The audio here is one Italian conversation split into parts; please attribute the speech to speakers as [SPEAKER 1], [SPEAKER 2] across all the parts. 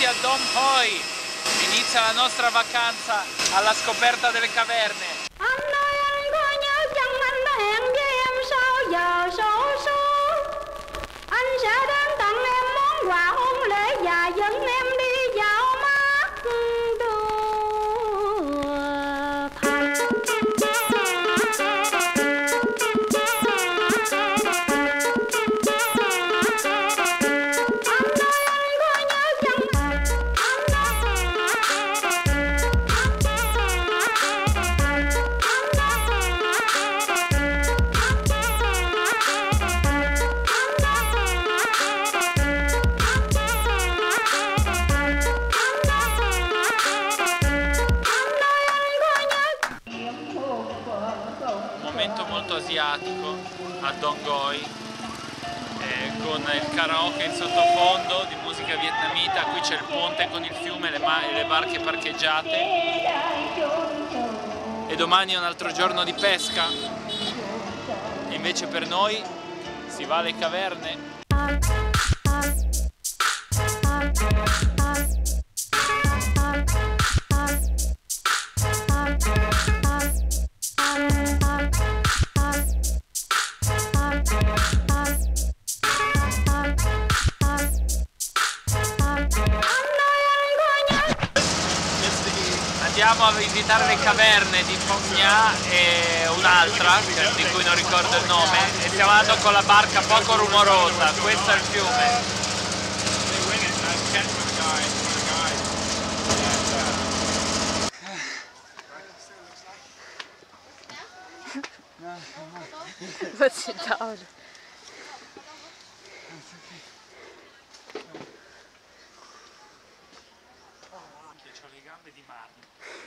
[SPEAKER 1] benvenuti a Dong Hoi. Inizia la nostra vacanza alla scoperta delle caverne. Molto asiatico a Dong Hoi, con il karaoke in sottofondo di musica vietnamita. Qui c'è il ponte con il fiume e le barche parcheggiate, e domani è un altro giorno di pesca, e invece per noi si va alle caverne. Andiamo a visitare le caverne di Phong Nha e un'altra di cui non ricordo il nome, e stiamo andando con la barca poco rumorosa. Questo è il fiume.
[SPEAKER 2] What's it down?
[SPEAKER 1] Ho le gambe di marmo.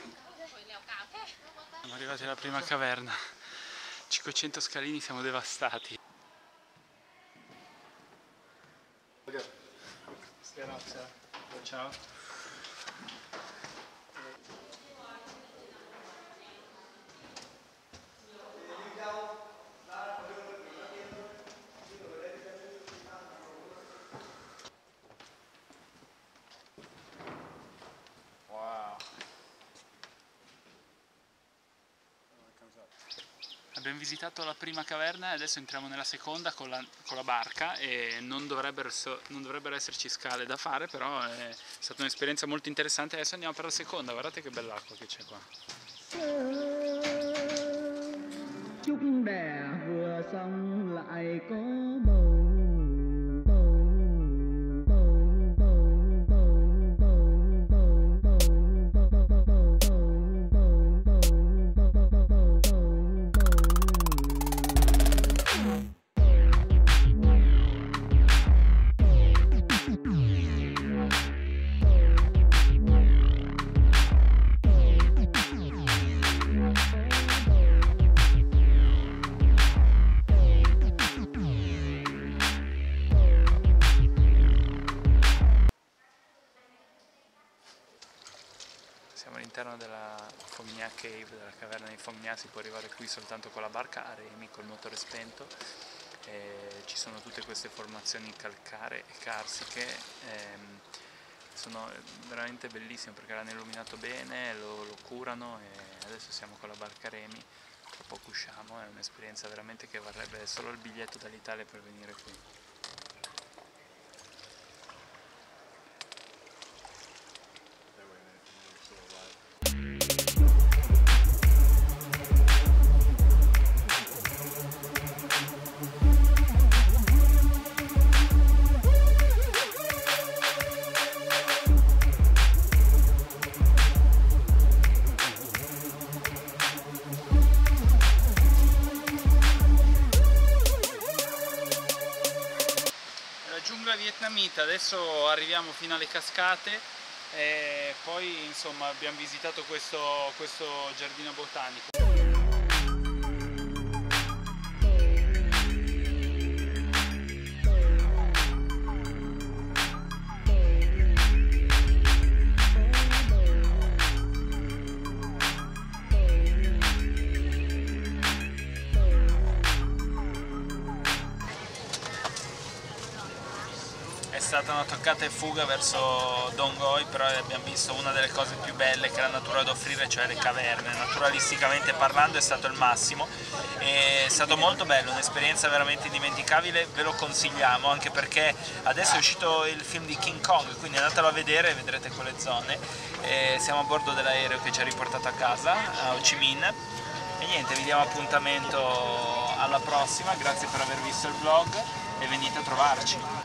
[SPEAKER 1] Siamo arrivati alla prima caverna. 500 scalini, siamo devastati. Ciao. Abbiamo visitato la prima caverna e adesso entriamo nella seconda con la barca, e non dovrebbero esserci scale da fare, però è stata un'esperienza molto interessante. Adesso andiamo per la seconda, guardate che bell'acqua che c'è qua. Siamo all'interno della Phong Nha Cave, della caverna di Phong Nha. Si può arrivare qui soltanto con la barca a remi, col motore spento. Ci sono tutte queste formazioni calcaree e carsiche, sono veramente bellissime perché l'hanno illuminato bene, lo curano, e adesso siamo con la barca a remi, tra poco usciamo. È un'esperienza veramente che varrebbe solo il biglietto dall'Italia per venire qui. Vietnamita, adesso arriviamo fino alle cascate e poi insomma abbiamo visitato questo giardino botanico. È stata una toccata e fuga verso Dongoi, però abbiamo visto una delle cose più belle che la natura ha da offrire, cioè le caverne. Naturalisticamente parlando è stato il massimo, è stato molto bello, un'esperienza veramente indimenticabile, ve lo consigliamo, anche perché adesso è uscito il film di King Kong, quindi andatelo a vedere e vedrete quelle zone. Siamo a bordo dell'aereo che ci ha riportato a casa, a Ho Chi Minh, e niente, vi diamo appuntamento alla prossima, grazie per aver visto il vlog e venite a trovarci.